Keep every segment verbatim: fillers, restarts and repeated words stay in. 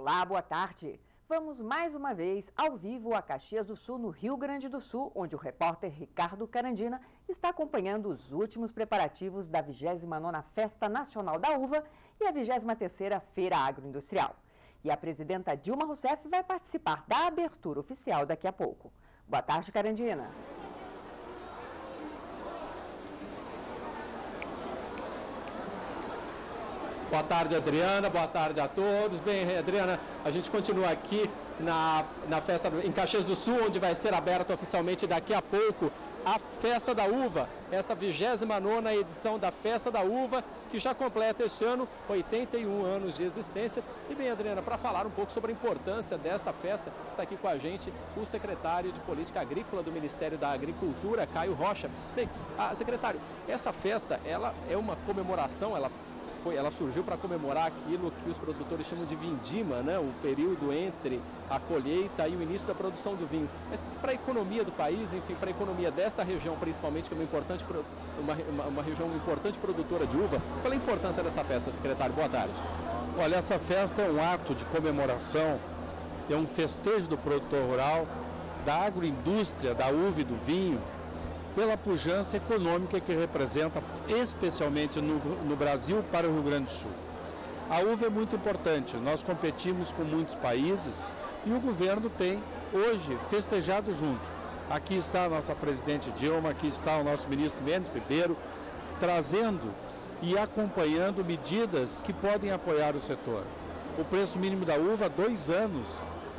Olá, boa tarde. Vamos mais uma vez ao vivo a Caxias do Sul, no Rio Grande do Sul, onde o repórter Ricardo Carandina está acompanhando os últimos preparativos da vigésima nona Festa Nacional da Uva e a vigésima terceira Feira Agroindustrial. E a presidenta Dilma Rousseff vai participar da abertura oficial daqui a pouco. Boa tarde, Carandina. Boa tarde, Adriana. Boa tarde a todos. Bem, Adriana, a gente continua aqui na, na festa do, em Caxias do Sul, onde vai ser aberta oficialmente daqui a pouco a Festa da Uva, essa vigésima nona edição da Festa da Uva, que já completa este ano oitenta e um anos de existência. E bem, Adriana, para falar um pouco sobre a importância dessa festa, está aqui com a gente o secretário de Política Agrícola do Ministério da Agricultura, Caio Rocha. Bem, a, secretário, essa festa, ela é uma comemoração, ela Ela surgiu para comemorar aquilo que os produtores chamam de vindima, né? O período entre a colheita e o início da produção do vinho. Mas para a economia do país, enfim, para a economia desta região, principalmente, que é uma, importante, uma, uma, uma região importante produtora de uva, qual é a importância dessa festa, secretário? Boa tarde. Olha, essa festa é um ato de comemoração, é um festejo do produtor rural, da agroindústria, da uva e do vinho, pela pujança econômica que representa, especialmente no, no Brasil, para o Rio Grande do Sul. A uva é muito importante, nós competimos com muitos países e o governo tem, hoje, festejado junto. Aqui está a nossa presidente Dilma, aqui está o nosso ministro Mendes Ribeiro, trazendo e acompanhando medidas que podem apoiar o setor. O preço mínimo da uva há dois anos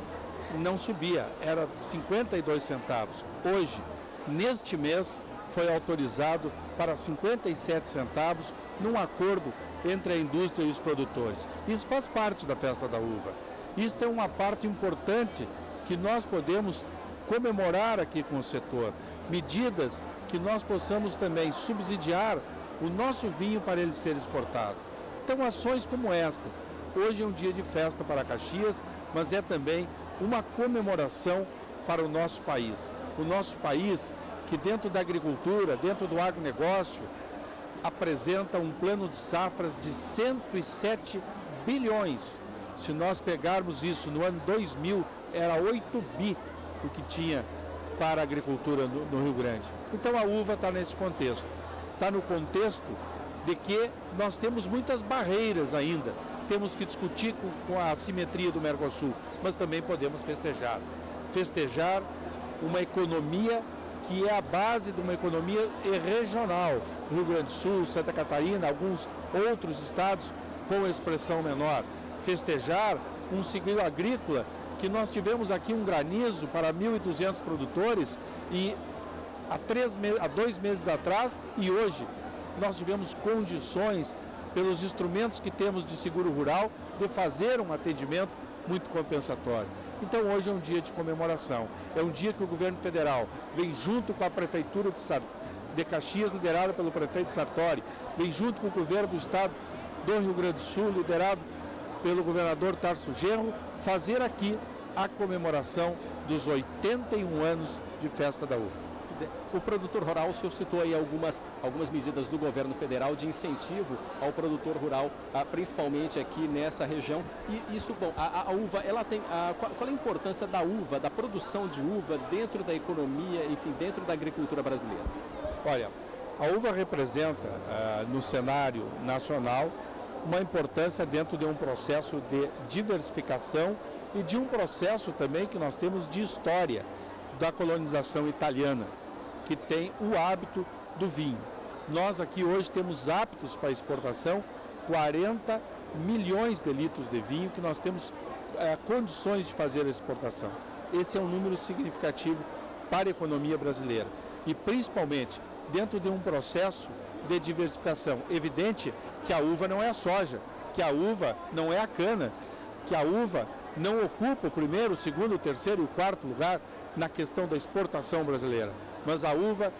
não subia, era cinquenta e dois centavos. Hoje, neste mês, foi autorizado para cinquenta e sete centavos num acordo entre a indústria e os produtores. Isso faz parte da Festa da Uva. Isso é uma parte importante que nós podemos comemorar aqui com o setor. Medidas que nós possamos também subsidiar o nosso vinho para ele ser exportado. Então, ações como estas. Hoje é um dia de festa para Caxias, mas é também uma comemoração para o nosso país. O nosso país, que dentro da agricultura, dentro do agronegócio, apresenta um plano de safras de cento e sete bilhões. Se nós pegarmos isso no ano dois mil, era oito bi o que tinha para a agricultura no, no Rio Grande. Então a uva está nesse contexto. Está no contexto de que nós temos muitas barreiras ainda. Temos que discutir com, com a assimetria do Mercosul, mas também podemos festejar. Festejar uma economia que é a base de uma economia regional. Rio Grande do Sul, Santa Catarina, alguns outros estados com expressão menor. Festejar um ciclo agrícola que nós tivemos aqui um granizo para mil e duzentos produtores e há, três há dois meses atrás e hoje nós tivemos condições, pelos instrumentos que temos de seguro rural, de fazer um atendimento muito compensatório. Então hoje é um dia de comemoração, é um dia que o governo federal vem junto com a prefeitura de, Sar... de Caxias, liderada pelo prefeito Sartori, vem junto com o governo do estado do Rio Grande do Sul, liderado pelo governador Tarso Genro, fazer aqui a comemoração dos oitenta e um anos de Festa da Uva. O produtor rural, o senhor citou aí algumas, algumas medidas do governo federal de incentivo ao produtor rural, principalmente aqui nessa região. E isso, bom, a, a uva, ela tem, a, qual, qual é a importância da uva, da produção de uva dentro da economia, enfim, dentro da agricultura brasileira? Olha, a uva representa uh, no cenário nacional uma importância dentro de um processo de diversificação e de um processo também que nós temos de história da colonização italiana, que tem o hábito do vinho. Nós aqui hoje temos aptos para exportação quarenta milhões de litros de vinho que nós temos é, condições de fazer a exportação. Esse é um número significativo para a economia brasileira e principalmente dentro de um processo de diversificação. Evidente que a uva não é a soja, que a uva não é a cana, que a uva não ocupa o primeiro, o segundo, o terceiro e o quarto lugar na questão da exportação brasileira. Mas a uva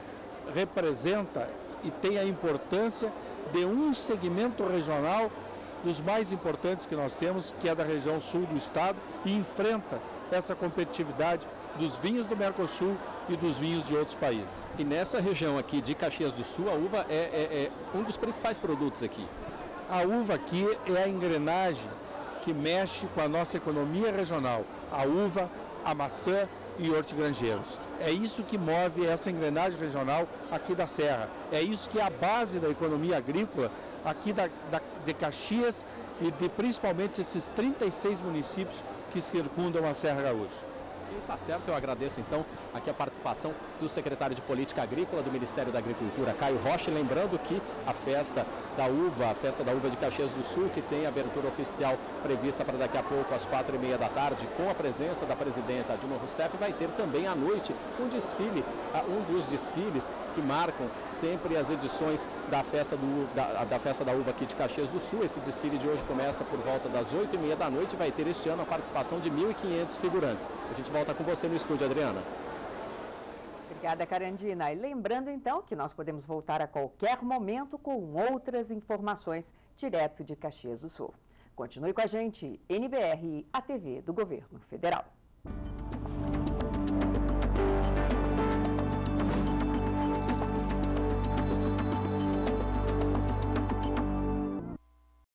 representa e tem a importância de um segmento regional dos mais importantes que nós temos, que é da região sul do estado, e enfrenta essa competitividade dos vinhos do Mercosul e dos vinhos de outros países. E nessa região aqui de Caxias do Sul, a uva é, é, é um dos principais produtos aqui. A uva aqui é a engrenagem que mexe com a nossa economia regional, a uva, a maçã e hortigranjeiros. É isso que move essa engrenagem regional aqui da Serra. É isso que é a base da economia agrícola aqui da, da, de Caxias e de principalmente esses trinta e seis municípios que circundam a Serra Gaúcha. E tá certo, eu agradeço então aqui a participação do secretário de Política Agrícola do Ministério da Agricultura, Caio Rocha, lembrando que a festa da uva, a festa da uva de Caxias do Sul, que tem abertura oficial prevista para daqui a pouco às quatro e meia da tarde, com a presença da presidenta Dilma Rousseff, vai ter também à noite um desfile, um dos desfiles que marcam sempre as edições da festa, do, da, da festa da uva aqui de Caxias do Sul. Esse desfile de hoje começa por volta das oito e meia da noite e vai ter este ano a participação de mil e quinhentos figurantes. A gente volta com você no estúdio, Adriana. Obrigada, Carandina. E lembrando, então, que nós podemos voltar a qualquer momento com outras informações direto de Caxias do Sul. Continue com a gente, N B R, a T V do Governo Federal.